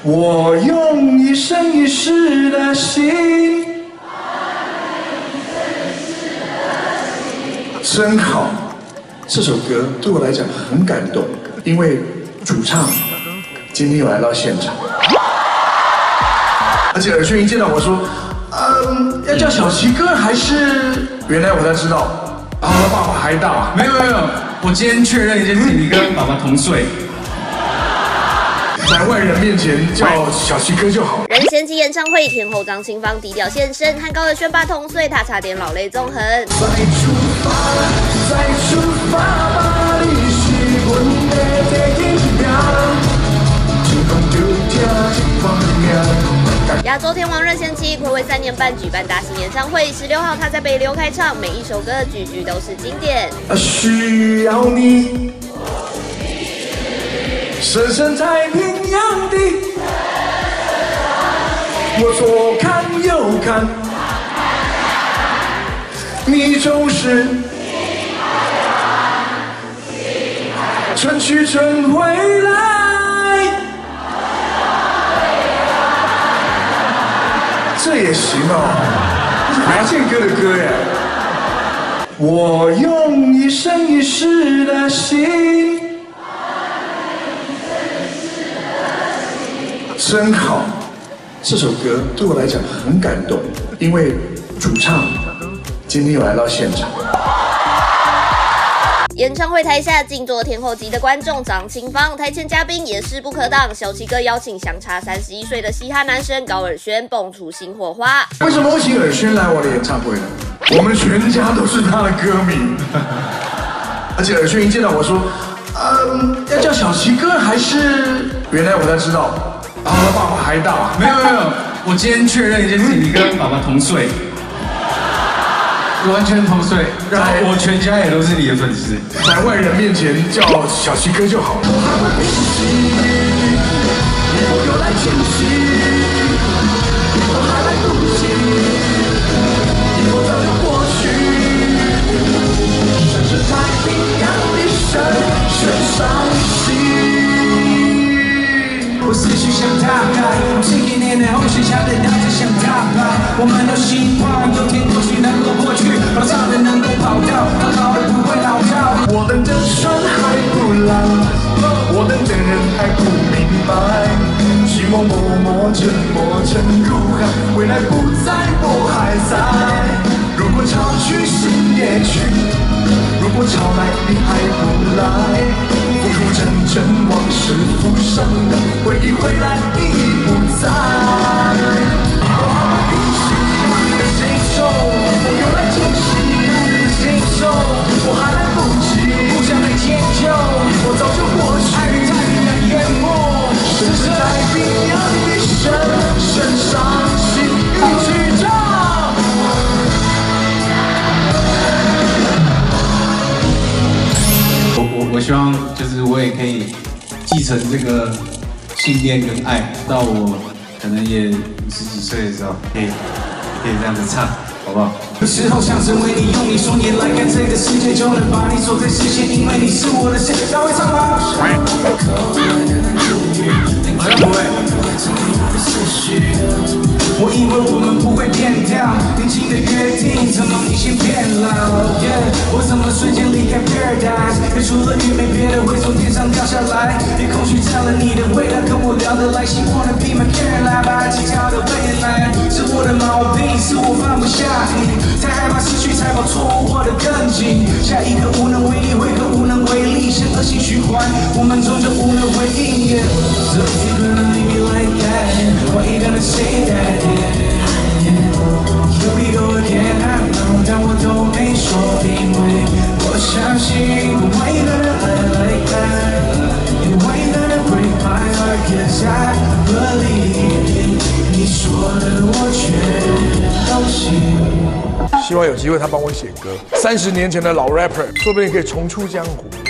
我用一生一世的心，真好。这首歌对我来讲很感动，因为主唱今天有来到现场，而且尔轩一见到我说，要叫小齐哥还是？原来我才知道，爸爸还大。 没有，我今天确认一件事情，你跟爸爸同岁。 在外人面前叫小齐哥就好。 任贤齐演唱会，天后张清芳低调现身，和高尔宣爸同岁，他差点老泪纵横。 再出发吧，你是阮的第一名，一放就听，一放命。 亚洲天王任贤齐暌违3年半举办大型演唱会，16号他在北流开唱，每一首歌句句都是经典。 需要你。 深深太平洋的，我左看右看，你总是春去春回来，这也行哦，这是白健哥的歌耶。我用一生一世的心。 真好，这首歌对我来讲很感动，因为主唱今天有来到现场。 演唱会台下静坐天后级的观众张清芳，台前嘉宾也势不可挡，小齐哥邀请相差31岁的嘻哈男神高尔宣蹦出新火花。 为什么会请尔轩来我的演唱会呢？我们全家都是他的歌迷，而且尔轩一见到我说，要叫小齐哥还是？原来我才知道。 爸爸还大。 没有，我今天确认一件事情，你跟爸爸同岁，完全同岁，然后我全家也都是你的粉丝， 在外人面前叫小齐哥就好。 我思绪像大海，10几年的后学强的大家像大牌，我们都希望有天过去能够过去，跑上的能够跑到，老的不会老掉。 我等的船还不来，我等的人还不明白，寂寞默默沉没成如海，未来不在我还在。如果潮去心也去，如果潮来你还不来。 浮浮沉沉，往事浮上的回忆回来，你已不在。我还没平息你的心痛，我又来惊喜你的心痛，我还来不及，不想再迁就，我早就过去。爱与太平洋淹没，深深太平洋的深深伤心与曲折。 我希望就是我也可以继承这个信念跟爱，到我可能也50几岁的时候，可以这样子唱，好不好？ 有时候想成为你，用你双眼来看这个世界，就能把你锁在视线，因为你是我的神。大会唱吗？好像不会。我以为我们不会变掉，年轻的约定，怎么你先变了 ？Yeah， 我怎么瞬间离开 Paradise？ 可除了雨没别的会从天上掉下来，别空虚占了你的未来，跟我聊得来，希望能 be my Caroline， 把其他的未来是我的毛病，是我放不下你，太害怕失去，才把错误握得更紧。下一个无能为力，会更无能为力，是恶性循环，我们终究无能为力。Yeah. So if you're gonna leave me like that, why you gonna say that? Here we go again, I know， 但我都没说，因为我相信。Why you gonna lie like that? Why you gonna break my heart? 'Cause I believe 你说的我全都信。 希望有机会他帮我写歌。30年前的老 rapper， 说不定可以重出江湖。